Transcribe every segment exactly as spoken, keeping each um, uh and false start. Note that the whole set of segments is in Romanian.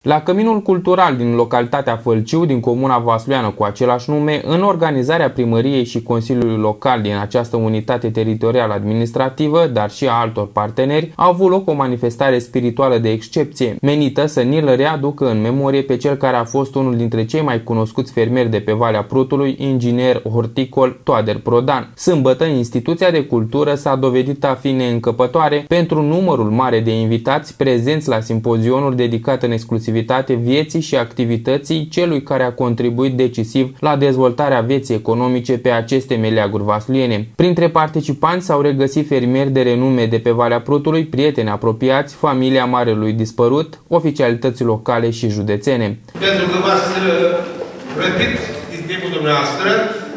La Căminul Cultural din localitatea Fălciu, din comuna Vasluiană cu același nume, în organizarea primăriei și Consiliului Local din această unitate teritorială administrativă, dar și a altor parteneri, a avut loc o manifestare spirituală de excepție, menită să ni-l readucă în memorie pe cel care a fost unul dintre cei mai cunoscuți fermieri de pe Valea Prutului, inginer horticol Toader Prodan. Sâmbătă, instituția de cultură s-a dovedit a fi neîncăpătoare pentru numărul mare de invitați prezenți la simpozionul dedicat în exclusiv vieții și activității celui care a contribuit decisiv la dezvoltarea vieții economice pe aceste meleaguri vasluiene. Printre participanți s-au regăsit fermieri de renume de pe Valea Prutului, prieteni apropiați, familia marelui dispărut, oficialități locale și județene. Pentru că v-ați răpit din timpul dumneavoastră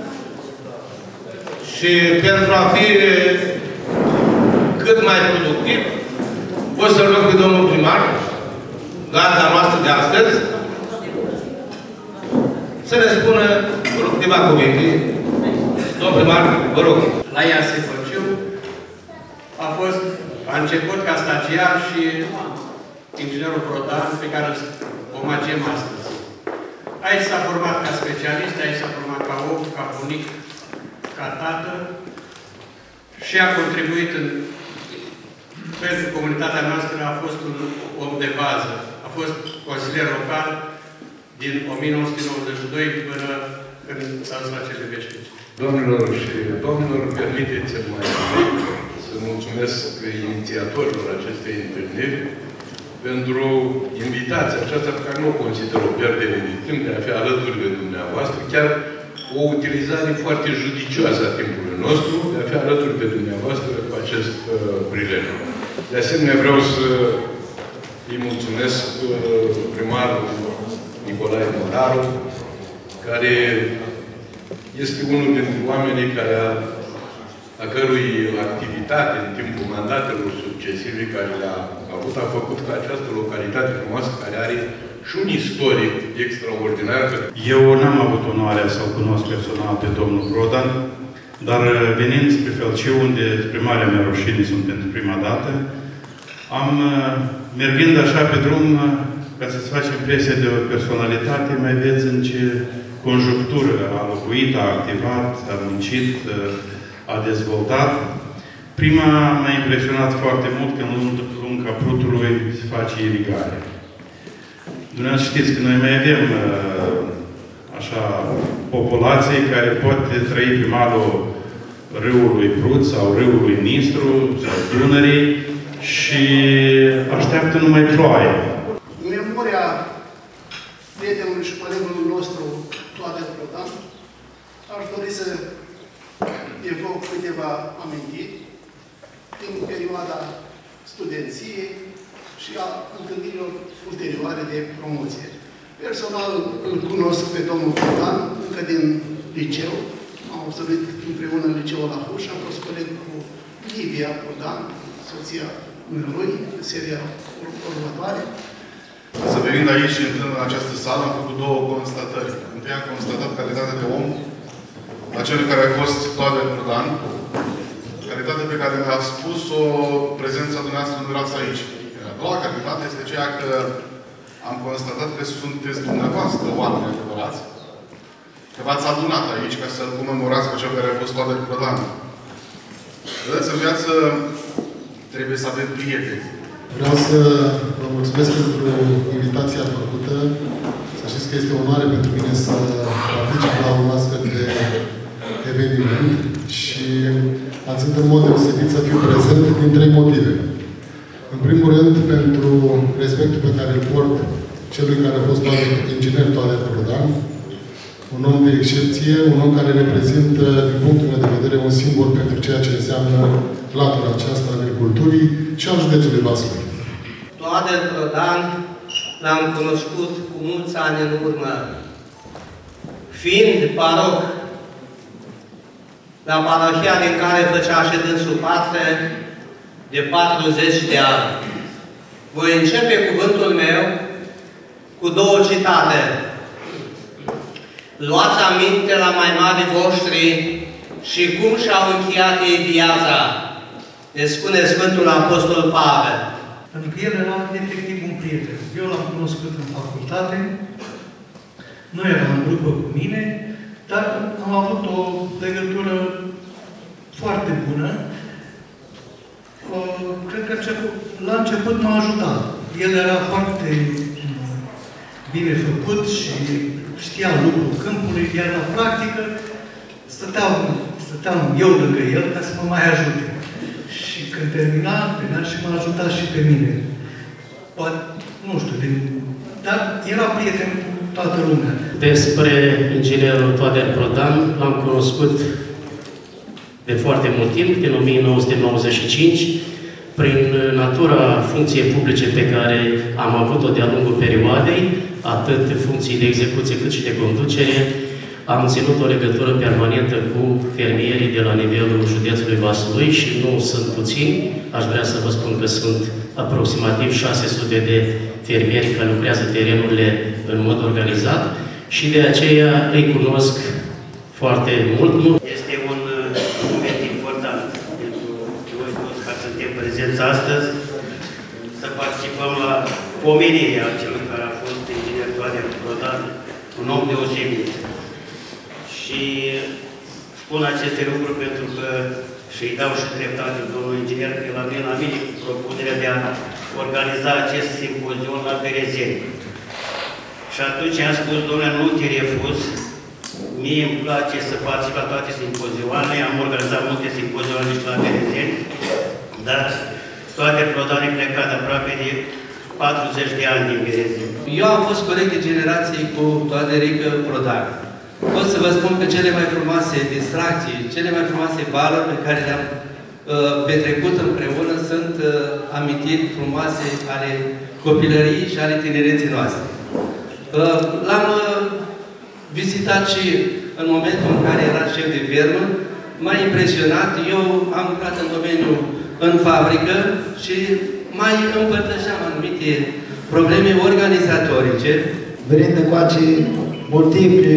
și pentru a fi cât mai productiv, o să-l rog pe domnul primar, gazda noastră de astăzi, să ne spună, vă rog, câteva cuvinte. Domnul primar, vă rog. La I A S Fălciu a fost, a început ca stagiar și inginerul Prodan, pe care îl omagiem astăzi. Aici s-a format ca specialist, aici s-a format ca om, ca bunic, ca tată și a contribuit în, pentru comunitatea noastră, a fost un om de bază. A fost consilier local din o mie nouă sute nouăzeci și doi până când s-a dus la cele veșnice. Doamnelor și domnilor, permiteți-mi mai să mulțumesc inițiatorilor acestei întâlniri pentru invitația aceasta pe care nu o consider o pierdere de timp de a fi alături de dumneavoastră, chiar o utilizare foarte judicioasă a timpului nostru, de a fi alături de dumneavoastră cu acest uh, prilej. De asemenea, vreau să îi mulțumesc primarul Nicolae Moraru, care este unul dintre oamenii care a, a cărui activitate în timpul mandatelor succesive care le-a avut, a făcut ca această localitate frumoasă, care are și un istoric extraordinar. Eu n-am avut onoarea să-l cunosc personal pe domnul Prodan, dar venind spre Fălciu, unde spre marea mea rușine sunt pentru prima dată, am, mergând așa pe drum, ca să-ți faci impresia de o personalitate, mai vezi în ce conjunctură a locuit, a activat, a muncit, a dezvoltat. Prima m-a impresionat foarte mult că în lunga Prutului se face irigare. Dumneavoastră știți că noi mai avem așa populație care poate trăi pe malul râului Prut sau râului Nistru sau Dunării și așteaptă numai ploaie. În memoria prietenului și colegului nostru, Toader Prodan, aș dori să evoc câteva amintiri din perioada studenției și a întâlnirilor ulterioare de promoție. Personal îl cunosc pe domnul Prodan încă din liceu. Am absolvit împreună în liceul la Huș, am fost coleg cu Livia Prodan, soția lui, seria următoare. Să venind aici și intrând în această sală, am făcut două constatări. Întâi am constatat calitatea de om a celui care a fost Toader Prodan, calitatea pe care mi-a spus-o prezența dumneavoastră când erați aici. A doua calitate este ceea că am constatat că sunteți dumneavoastră oameni adevărați, că v-ați adunat aici ca să-l comemorați pe cel care a fost Toader Prodan. Vedeți, în viață trebuie să avem prieteni. Vreau să vă mulțumesc pentru invitația făcută. Să știți că este o onoare pentru mine să particip la un astfel de eveniment și am ținut în mod deosebit să fiu prezent din trei motive. În primul rând, pentru respectul pe care îl port celui care a fost inginer Toader Prodan, un om de excepție, un om care reprezintă, din punctul meu de vedere, un simbol pentru ceea ce înseamnă latura aceasta agriculturii și al județului Vaslui. Toader Prodan l-am cunoscut cu mulți ani în urmă, fiind paroh la parohia din care făcea și dânsul parte de patruzeci de ani. Voi începe cuvântul meu cu două citate. Luați aminte la mai mari voștri și cum și-au încheiat ei viața, ne spune Sfântul Apostol Pavel. Pentru că el era efectiv un prieten. Eu l-am cunoscut în facultate, nu era în grupă cu mine, dar am avut o legătură foarte bună. Cred că la început m-a ajutat. El era foarte bine făcut și știa lucrul câmpului, iar la practică stăteam, stăteam eu lângă el ca să mă mai ajute. Și când termina, venea și m-a ajutat și pe mine. Poate, nu știu, din, dar era prieten cu toată lumea. Despre inginerul Toader Prodan l-am cunoscut de foarte mult timp, din o mie nouă sute nouăzeci și cinci, prin natura funcției publice pe care am avut-o de-a lungul perioadei, atât funcții de execuție cât și de conducere, am ținut o legătură permanentă cu fermierii de la nivelul județului Vaslui și nu sunt puțini. Aș vrea să vă spun că sunt aproximativ șase sute de fermieri care lucrează terenurile în mod organizat și de aceea îi cunosc foarte mult. Este un moment important pentru noi toți care suntem prezenți astăzi să participăm la pomenirea celui care a fost inginer Toader Prodan, un om deosebit. Și spun aceste lucruri pentru că și-i dau și dreptate domnul inginer că la mine, la mine propunerea de a organiza acest simpozion la Berezeni. Și atunci am spus, domnule, nu te refuz, mie îmi place să particip la toate simpozioane, am organizat multe simpozioane și la Berezeni, dar toate Prodan plecat aproape de patruzeci de ani din Berezeni. Eu am fost coleg de generație cu Toaderic Prodan. Pot să vă spun că cele mai frumoase distracții, cele mai frumoase valori pe care le-am uh, petrecut împreună sunt uh, amintiri frumoase ale copilăriei și ale tinereții noastre. Uh, L-am uh, vizitat și în momentul în care era șef de fermă, m-a impresionat. Eu am lucrat în domeniul în fabrică și mai împărtășeam anumite probleme organizatorice. Venind încoace, multiple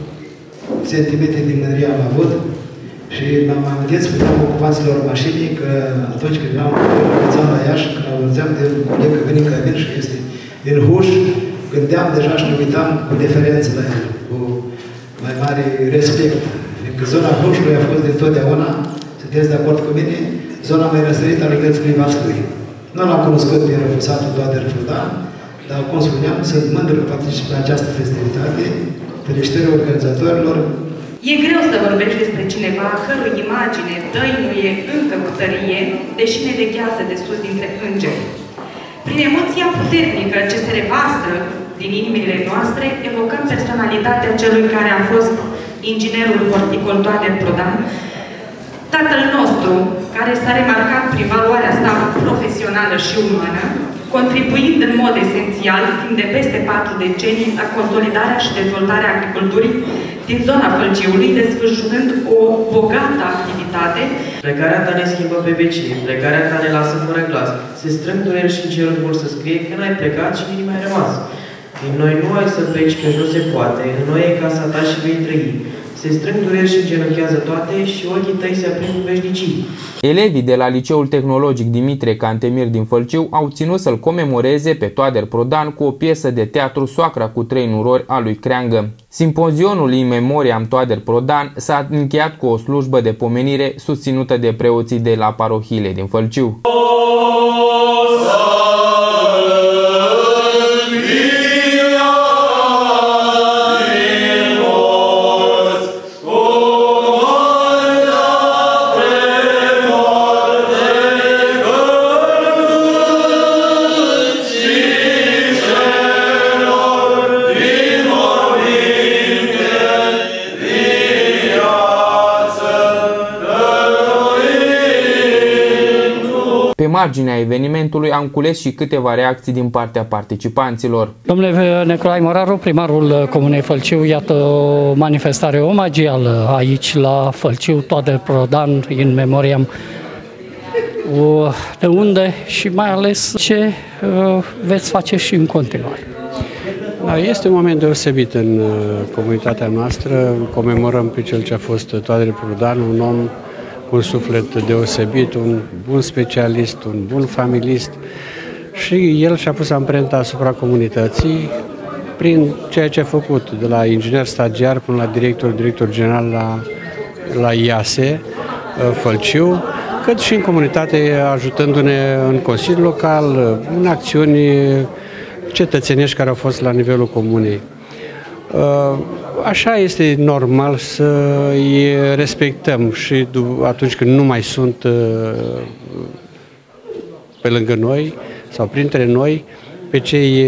sentimente de mândrie am avut și m-am amintit, spuneam ocupanților mașinii că atunci când eram la Iași, când auzeam de un coleg că vine în cabin și este din Huș, gândeam deja și ne uitam cu deferență la el, cu mai mare respect. Fiindcă zona Hușului a fost dintotdeauna, sunteți de acord cu mine, zona mai răsărită a județului Vaslui. Nu l-am cunoscut pe refusatul Toader Prodan, dar, cum spuneam, sunt mândru că particip la această festivitate. Felicitări organizatorilor. E greu să vorbești despre cineva a cărui imagine dăinuie încă cu tărie, deși ne veghează de sus dintre îngeri. Prin emoția puternică ce se revasă din inimile noastre, evocăm personalitatea celui care a fost inginerul horticol Toader Prodan, tatăl nostru, care s-a remarcat prin valoarea sa profesională și umană, contribuind în mod esențial, timp de peste patru decenii, la consolidarea și dezvoltarea agriculturii din zona Fălciului, desfășurând o bogată activitate. Plecarea ta ne schimbă pe vecini, plecarea ta ne lasă fără glas. Se strâng dureri și în cerul vor să scrie că n-ai plecat și nimic mai rămas. Din noi nu ai să pleci că nu se poate, în noi e casa ta și vei trăi. Se strâng dureri și îngenunchează toate și ochii tăi se aprind în veșnicii. Elevii de la Liceul Tehnologic Dimitrie Cantemir din Fălciu au ținut să-l comemoreze pe Toader Prodan cu o piesă de teatru Soacra cu trei nurori a lui Creangă. Simpozionul In Memoriam Toader Prodan s-a încheiat cu o slujbă de pomenire susținută de preoții de la parohiile din Fălciu. Pe marginea evenimentului am cules și câteva reacții din partea participanților. Domnule Nicolae Moraru, primarul Comunei Fălciu, iată o manifestare omagială aici la Fălciu, Toader Prodan, In Memoriam. De unde și mai ales ce veți face și în continuare? Este un moment deosebit în comunitatea noastră. Comemorăm pe cel ce a fost Toader Prodan, un om cu un suflet deosebit, un bun specialist, un bun familist și el și-a pus amprenta asupra comunității prin ceea ce a făcut, de la inginer stagiar până la director, director general la, la I A S E, Fălciu, cât și în comunitate, ajutându-ne în Consiliul Local, în acțiuni cetățenești care au fost la nivelul comunei. Așa este normal să îi respectăm și atunci când nu mai sunt pe lângă noi sau printre noi, pe cei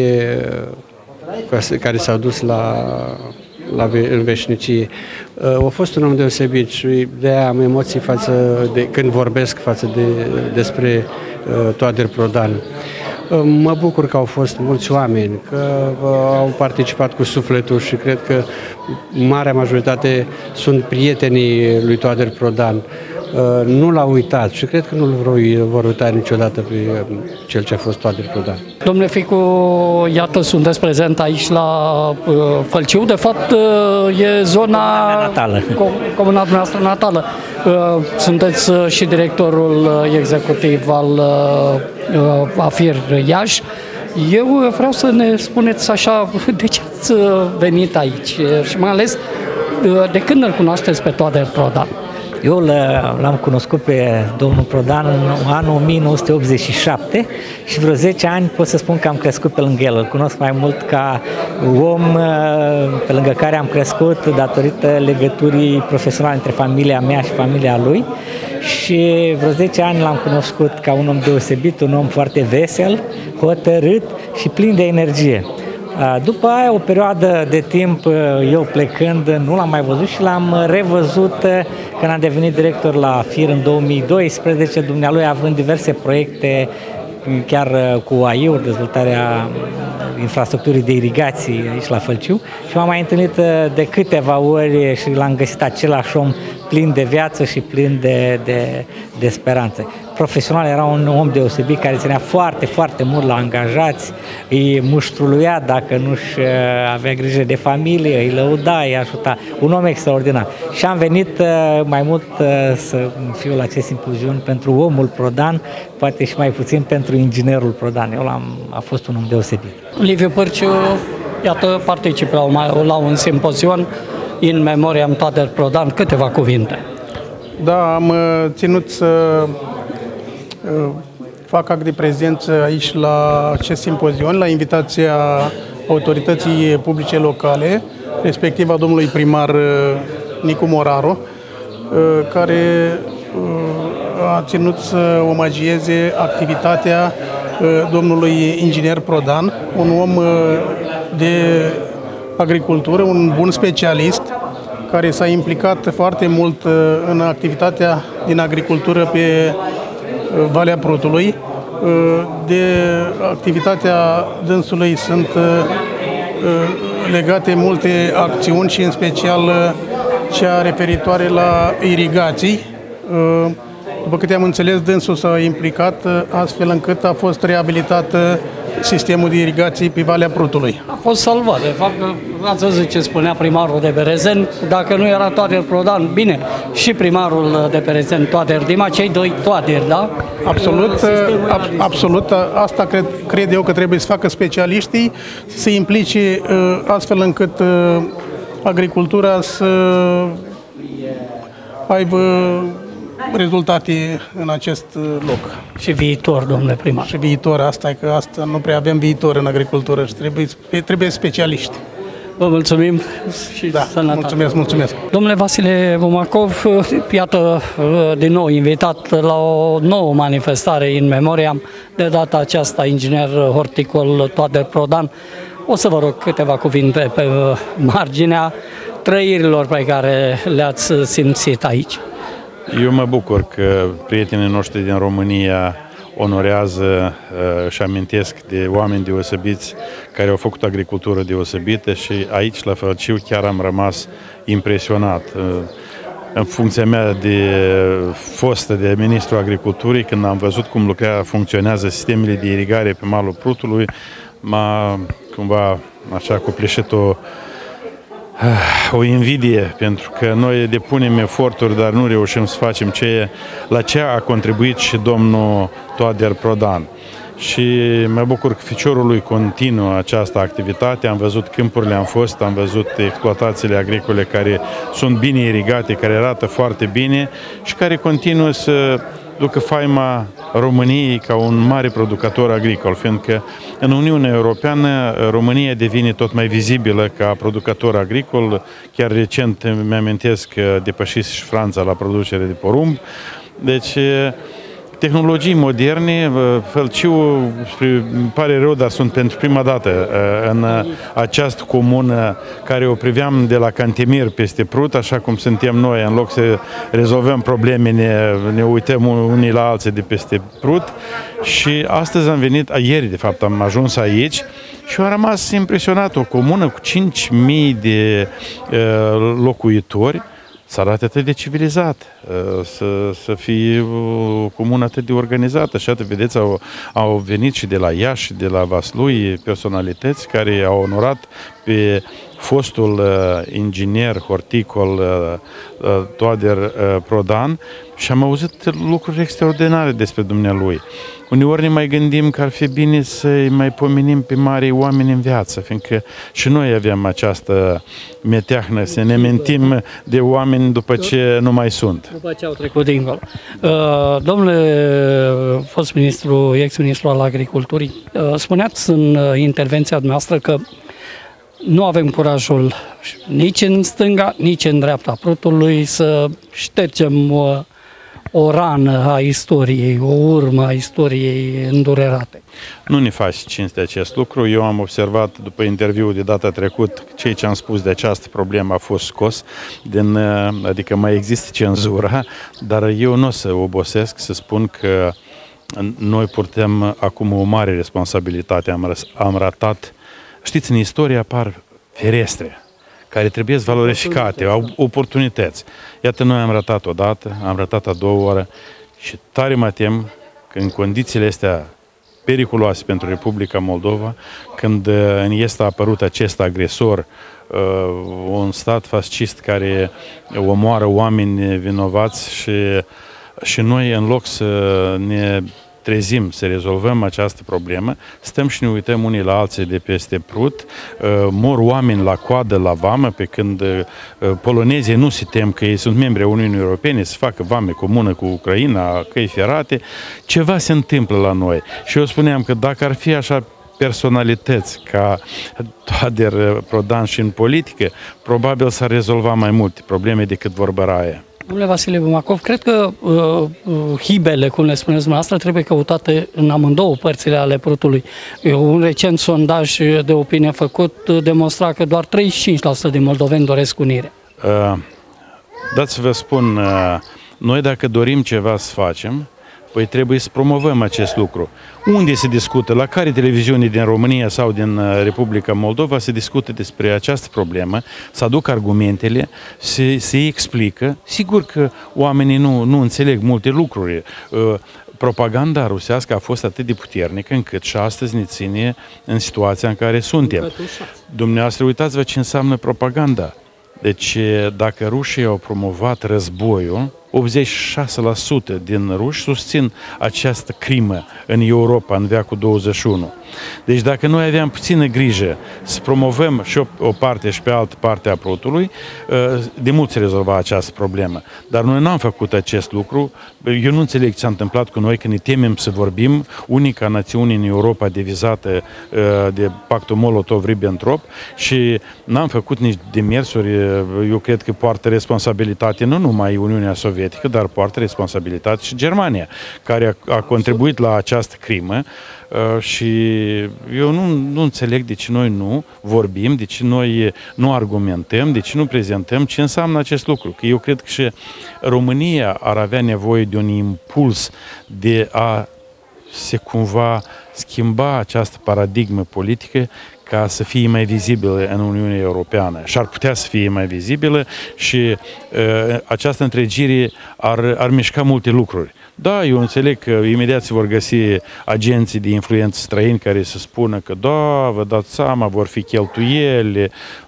care s-au dus la, la în veșnicie. A fost un om deosebit și de-aia am emoții față de, când vorbesc față de, despre Toader Prodan. Mă bucur că au fost mulți oameni, că au participat cu sufletul și cred că marea majoritate sunt prietenii lui Toader Prodan. Nu l-au uitat și cred că nu-l vor uita niciodată pe cel ce a fost Toader Prodan. Domnule Ficu, iată, sunteți prezent aici la uh, Fălciu. De fapt, uh, e zona natală. Comuna dumneavoastră natală. Uh, sunteți uh, și directorul uh, executiv al uh, AFIR Iași. Eu uh, vreau să ne spuneți așa, de ce ați venit aici și mai ales uh, de când îl cunoașteți pe Toader Prodan? Eu l-am cunoscut pe domnul Prodan în anul o mie nouă sute optzeci și șapte și vreo zece ani pot să spun că am crescut pe lângă el. Îl cunosc mai mult ca om pe lângă care am crescut datorită legăturii profesionale între familia mea și familia lui și vreo zece ani l-am cunoscut ca un om deosebit, un om foarte vesel, hotărât și plin de energie. După aia, o perioadă de timp, eu plecând, nu l-am mai văzut și l-am revăzut când am devenit director la AFIR în două mii doisprezece, dumnealui având diverse proiecte, chiar cu A I U, dezvoltarea infrastructurii de irigații aici la Fălciu și m-am mai întâlnit de câteva ori și l-am găsit același om plin de viață și plin de, de, de speranțe. Profesional era un om deosebit care ținea foarte, foarte mult la angajați, îi muștruluia dacă nu-și avea grijă de familie, îi lăuda, îi ajuta. Un om extraordinar. Și am venit mai mult să fiu la acest simpozion pentru omul Prodan, poate și mai puțin pentru inginerul Prodan. Eu l-am, a fost un om deosebit. Liviu Pârciu, iată, participă la, la un simpozion in memoriam Toader Prodan. Câteva cuvinte. Da, am ținut să fac act de prezență aici la acest simpozion, la invitația autorității publice locale, respectiv a domnului primar Nicu Moraru, care a ținut să omagieze activitatea domnului inginer Prodan, un om de agricultură, un bun specialist, care s-a implicat foarte mult în activitatea din agricultură pe Valea Prutului. De activitatea dânsului sunt legate multe acțiuni și în special cea referitoare la irigații. După câte am înțeles, dânsul s-a implicat astfel încât a fost reabilitat sistemul de irigații pe Valea Prutului. A fost salvat. De fapt, ați văzut ce spunea primarul de Berezeni, dacă nu era Toader Prodan, bine, și primarul de Berezeni, Toader Dima, cei doi Toader, da? Absolut, ab, absolut. Asta cred, cred eu că trebuie să facă specialiștii, să se implice astfel încât agricultura să aibă rezultate în acest loc. Și viitor, domnule primar. Și viitor, asta e că asta nu prea avem viitor în agricultură și trebuie, trebuie specialiști. Vă mulțumim și da, sănătate. Mulțumesc, mulțumesc. Domnule Vasile Bumacov, iată din nou invitat la o nouă manifestare in memoriam, de data aceasta inginer horticol Toader Prodan. O să vă rog câteva cuvinte pe marginea trăirilor pe care le-ați simțit aici. Eu mă bucur că prietenii noștri din România onorează uh, și amintesc de oameni deosebiți care au făcut agricultură deosebită și aici, la Fălciu, chiar am rămas impresionat. Uh, în funcția mea de fostă de ministru agriculturii, când am văzut cum lucrează, funcționează sistemele de irigare pe malul Prutului, m-a cumva așa copleșit o o invidie, pentru că noi depunem eforturi, dar nu reușim să facem ce, la ce a contribuit și domnul Toader Prodan. și mă bucur că ficiorul lui continuă această activitate. Am văzut câmpurile, am fost, am văzut exploatațiile agricole care sunt bine irigate, care arată foarte bine și care continuă să ducă faima României ca un mare producător agricol, fiindcă în Uniunea Europeană România devine tot mai vizibilă ca producător agricol. Chiar recent mi-amintesc că depășise și Franța la producere de porumb. Deci, tehnologii moderne, Fălciu, îmi pare rău, dar sunt pentru prima dată în această comună care o priveam de la Cantemir peste Prut, așa cum suntem noi, în loc să rezolvăm probleme, ne, ne uităm unii la alții de peste Prut. Și astăzi am venit, ieri de fapt am ajuns aici și am rămas impresionat, o comună cu cinci mii de uh, locuitori, să arate atât de civilizat, să, să fie o comună atât de organizată. Și atât, vedeți, au, au venit și de la Iași și de la Vaslui personalități care au onorat pe fostul uh, inginer horticol uh, uh, Toader uh, Prodan și am auzit lucruri extraordinare despre dumnealui. Uneori ne mai gândim că ar fi bine să-i mai pomenim pe mari oameni în viață, fiindcă și noi avem această meteahnă, să ne mentim de oameni după ce nu mai sunt. După ce au trecut dincolo. Uh, domnule fost ministru, ex-ministru al Agriculturii, uh, spuneați în uh, intervenția dumneavoastră că nu avem curajul nici în stânga, nici în dreapta Prutului să ștergem uh, o rană a istoriei, o urmă a istoriei îndurerate. Nu ne face cinste acest lucru. Eu am observat după interviul de data trecut, ceea ce am spus de această problemă a fost scos, din, adică mai există cenzura, dar eu nu o să obosesc să spun că noi purtăm acum o mare responsabilitate. Am, am ratat, știți, în istorie apar ferestre care trebuie valorificate, au oportunități. Iată, noi am ratat odată, am ratat a doua oră și tare mă tem că în condițiile astea periculoase pentru Republica Moldova, când în est a apărut acest agresor, un stat fascist care omoară oameni vinovați și, și noi, în loc să ne trezim să rezolvăm această problemă, stăm și ne uităm unii la alții de peste Prut, mor oameni la coadă la vamă, pe când polonezii nu se tem că ei sunt membri ai Uniunii Europene, să facă vame comună cu Ucraina, căi ferate, ceva se întâmplă la noi. Și eu spuneam că dacă ar fi așa personalități ca Toader Prodan și în politică, probabil s-ar rezolva mai multe probleme decât vorbăraia. Domnule Vasile Bumacov, cred că uh, hibele, cum le spuneți dumneavoastră, trebuie căutate în amândouă părțile ale Prutului. Un recent sondaj de opinie făcut demonstra că doar treizeci și cinci la sută din moldoveni doresc unire. Uh, dați să vă spun, uh, noi dacă dorim ceva să facem, păi trebuie să promovăm acest lucru. Unde se discută, la care televiziune din România sau din Republica Moldova se discută despre această problemă, să aduc argumentele, se, se explică. Sigur că oamenii nu, nu înțeleg multe lucruri. Propaganda rusească a fost atât de puternică încât și astăzi ne ține în situația în care suntem. Dumneavoastră, uitați-vă ce înseamnă propaganda. Deci, dacă rușii au promovat războiul, optzeci și șase la sută din ruși susțin această crimă în Europa, în veacul douăzeci și unu. Deci dacă noi aveam puțină grijă să promovăm și o, o parte și pe altă parte a Prutului, de mult se rezolva această problemă. Dar noi n-am făcut acest lucru. Eu nu înțeleg ce s-a întâmplat cu noi, că ne temem să vorbim, unica națiune în Europa devizată de pactul Molotov-Ribbentrop, și n-am făcut nici demersuri. Eu cred că poartă responsabilitate nu numai Uniunea Sovietică, dar poartă responsabilitate și Germania, care a, a contribuit la această crimă. Uh, și eu nu, nu înțeleg de ce noi nu vorbim, de ce noi nu argumentăm, de ce nu prezentăm ce înseamnă acest lucru. Că eu cred că și România ar avea nevoie de un impuls de a se cumva schimba această paradigmă politică ca să fie mai vizibilă în Uniunea Europeană. Și ar putea să fie mai vizibilă și uh, această întregire ar, ar mișca multe lucruri. Da, eu înțeleg că imediat se vor găsi agenții de influență străini care să spună că da, vă dați seama, vor fi cheltuieli.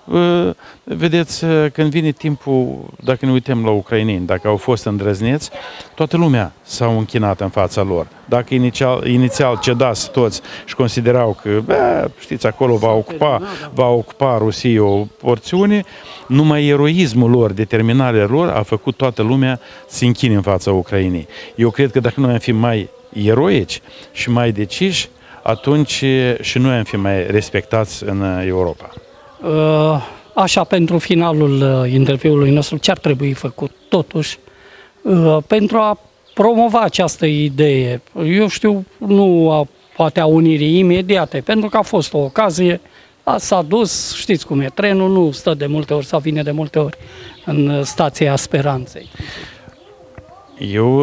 Vedeți, când vine timpul, dacă ne uităm la ucraineni, dacă au fost îndrăzneți, toată lumea s-a închinat în fața lor. Dacă inițial, inițial cedați toți și considerau că, bă, știți, acolo va ocupa, va ocupa Rusia o porțiune, numai eroismul lor, determinarea lor a făcut toată lumea să închine în fața Ucrainei. Eu cred că dacă noi am fi mai eroici și mai deciși, atunci și noi am fi mai respectați în Europa. Așa, pentru finalul interviului nostru, ce ar trebui făcut totuși pentru a promova această idee? Eu știu, nu a, poate a unirii imediate, pentru că a fost o ocazie, s-a dus, știți cum e, trenul nu stă de multe ori sau vine de multe ori în stația Speranței. Eu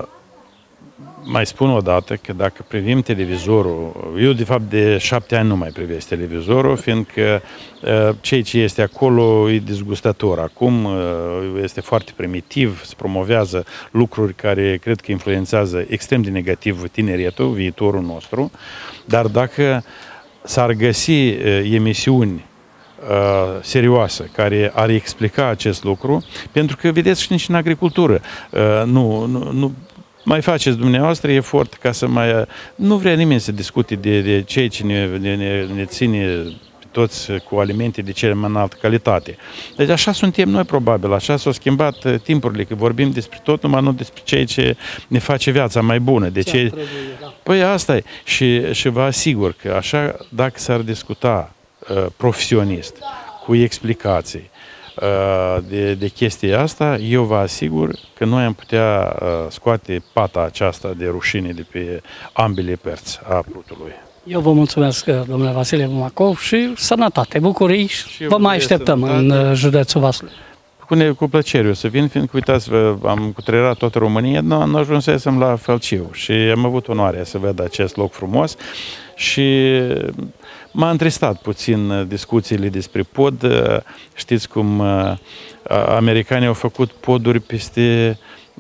mai spun o dată că dacă privim televizorul, eu de fapt de șapte ani nu mai privesc televizorul, fiindcă ceea ce este acolo e dezgustător. Acum este foarte primitiv, se promovează lucruri care cred că influențează extrem de negativ tineretul, viitorul nostru, dar dacă s-ar găsi emisiuni serioasă care ar explica acest lucru, pentru că vedeți și nici în agricultură nu, nu, nu mai faceți dumneavoastră efort ca să mai... Nu vrea nimeni să discute de, de ceea ce ne, ne, ne ține toți cu alimente de cele mai înaltă calitate. Deci așa suntem noi probabil, așa s-au schimbat timpurile, că vorbim despre tot, numai nu despre ceea ce ne face viața mai bună. De ce... Trebuie, da. Păi asta e. Și, și vă asigur că așa, dacă s-ar discuta uh, profesionist, cu explicații, De, de chestia asta, eu vă asigur că noi am putea scoate pata aceasta de rușine de pe ambele părți a Prutului. Eu vă mulțumesc, domnule Vasile Bumacov, și sănătate, bucurii și vă mai așteptăm sănătate. În județul Vaslui. Cu, ne, cu plăcere o să vin, fiindcă, uitați, am cutreierat toată România, nu, nu ajunsesem la Fălciu și am avut onoarea să văd acest loc frumos și m-a întristat puțin discuțiile despre pod. Știți cum americanii au făcut poduri peste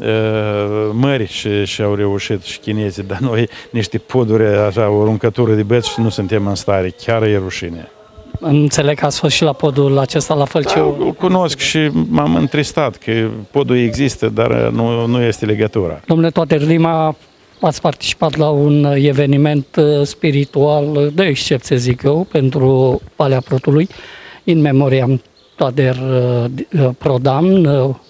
mări și, și au reușit și chinezii, dar noi niște poduri, așa, o aruncătură de băți și nu suntem în stare, chiar e rușine. Înțeleg că ați fost și la podul acesta la Fălciu. Da, îl cunosc și m-am întristat că podul există, dar nu, nu este legătura. Domnule Toader Lima, ați participat la un eveniment spiritual de excepție, zic eu, pentru Valea Prutului, in memoriam Toader Prodan,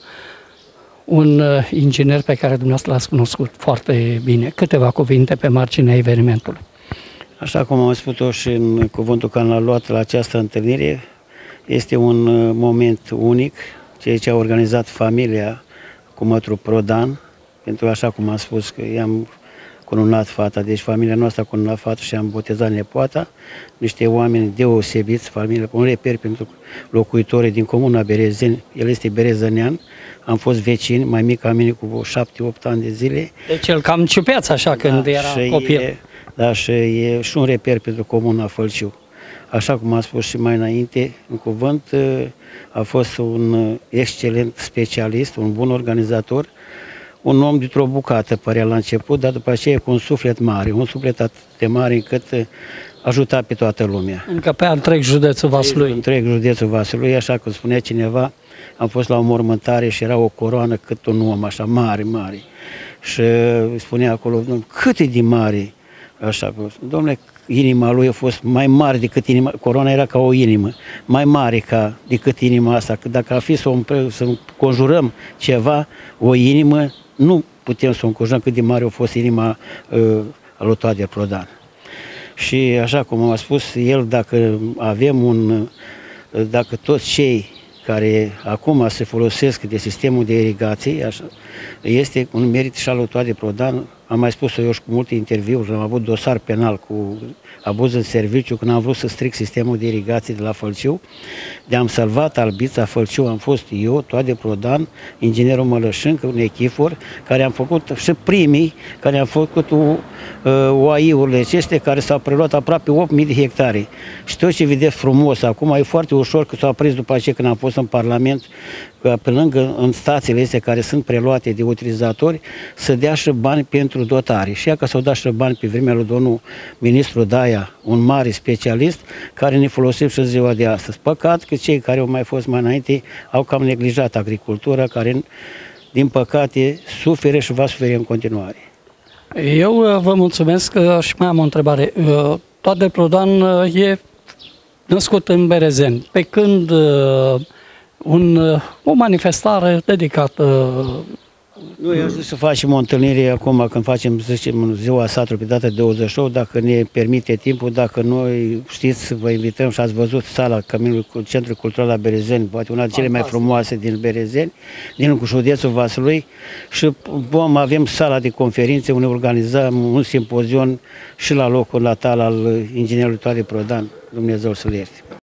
un inginer pe care dumneavoastră l-ați cunoscut foarte bine. Câteva cuvinte pe marginea evenimentului. Așa cum am spus-o și în cuvântul care l-a luat la această întâlnire, este un moment unic, ceea ce a organizat familia cu Mătru Prodan, pentru așa cum am spus că i-am cununat fata, deci familia noastră a cununat fata și am botezat nepoata, niște oameni deosebiți, familia, un reper pentru locuitorii din comuna Berezeni, el este berezănean, am fost vecini, mai mic ca mine cu șapte opt ani de zile. Deci el cam ciupeați așa da, când era copil. E, da, și e și un reper pentru comuna Fălciu. Așa cum am spus și mai înainte, în cuvânt, a fost un excelent specialist, un bun organizator, un om dintr-o bucată, părea la început, dar după aceea cu un suflet mare, un suflet atât de mare încât ajuta pe toată lumea. Încă pe întreg județul Vaslui. Întreg județul Vaslui, așa cum spunea cineva, am fost la o mormântare și era o coroană cât un om, așa, mare, mare. Și spunea acolo, cât e de mare? Așa, domnule, inima lui a fost mai mare decât inima, coroana era ca o inimă, mai mare ca decât inima asta, că dacă ar fi să, o, să conjurăm ceva, o inimă, nu putem să o conjurăm cât de mare a fost inima uh, lui Toader Prodan. Și așa cum am spus, el, dacă avem un, dacă toți cei care acum se folosesc de sistemul de irigație, așa, este un merit și al lui Toader Prodan, am mai spus-o eu și cu multe interviuri, am avut dosar penal cu abuz în serviciu când am vrut să stric sistemul de irigație de la Fălciu. De-am salvat Albița, Fălciu, am fost eu, Toade Prodan, inginerul Mălășâncă, un echifor, care am făcut și primii, care am făcut uh, O A I-urile acestea, care s-au preluat aproape opt mii de hectare. Și tot ce vedeți frumos acum, e foarte ușor că s-au aprins după aceea când am fost în Parlament, că pe lângă în stațiile astea care sunt preluate de utilizatori, să dea și bani pentru dotare. Și ea că s-au dat și bani pe vremea lui domnul ministru Daia, un mare specialist, care ne folosim și ziua de astăzi. Păcat că cei care au mai fost mai înainte au cam neglijat agricultura, care, din păcate, suferă și va suferi în continuare. Eu vă mulțumesc și mai am o întrebare. Toade Prodan e născut în Berezeni, pe când un, o manifestare dedicată. Noi am zis să facem o întâlnire acum când facem, să zicem, ziua satului pe data de douăzeci și opt, dacă ne permite timpul, dacă noi știți, vă invităm și ați văzut sala Căminului Centrul Cultural la Berezeni, poate una dintre cele mai frumoase din Berezeni, din cu județul Vaslui, și vom avem sala de conferințe unde organizăm un simpozion și la locul natal al inginerului Toade Prodan, Dumnezeu să-l ierte.